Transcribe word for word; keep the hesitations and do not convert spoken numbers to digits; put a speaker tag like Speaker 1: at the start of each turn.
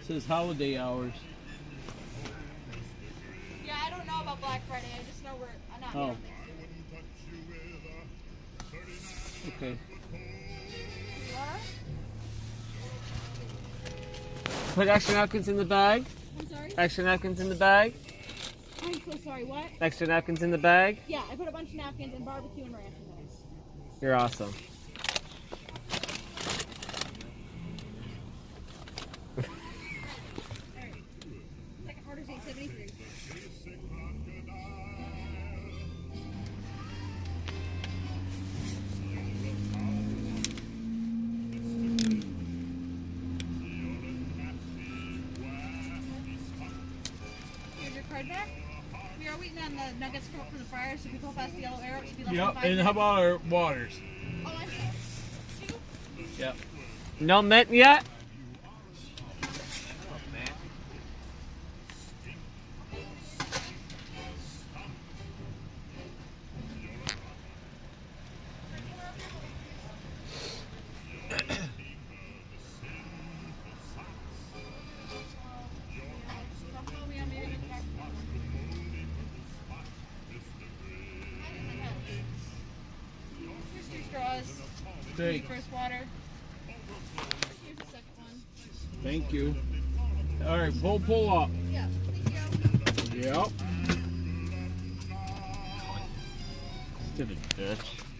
Speaker 1: It says holiday hours.
Speaker 2: Yeah, I don't know about Black Friday. I just know we're I'm not
Speaker 1: Oh.
Speaker 2: here.
Speaker 1: Okay.
Speaker 2: What?
Speaker 3: Put extra napkins in the bag.
Speaker 2: I'm sorry?
Speaker 3: Extra napkins in the bag.
Speaker 2: I'm so sorry, what?
Speaker 3: Extra napkins in the bag.
Speaker 2: Yeah, I put a bunch of napkins and barbecue and ranch in there.
Speaker 3: You're awesome.
Speaker 2: Second order's eight seventy-three. Here's your card back. We are waiting on the nuggets to come up from the fryer, so if we go past the yellow arrow, it should be less
Speaker 1: Yep.
Speaker 2: than five
Speaker 1: And
Speaker 2: minutes.
Speaker 1: how about our waters?
Speaker 2: Oh, I'm sorry. Two?
Speaker 1: Yep.
Speaker 3: No mint yet?
Speaker 2: Here's two straws.
Speaker 1: Thanks.
Speaker 2: First water. Here's the second one.
Speaker 1: Thank you. All right, pull, pull up.
Speaker 2: Yeah, thank you.
Speaker 1: Yep.
Speaker 3: Stupid bitch.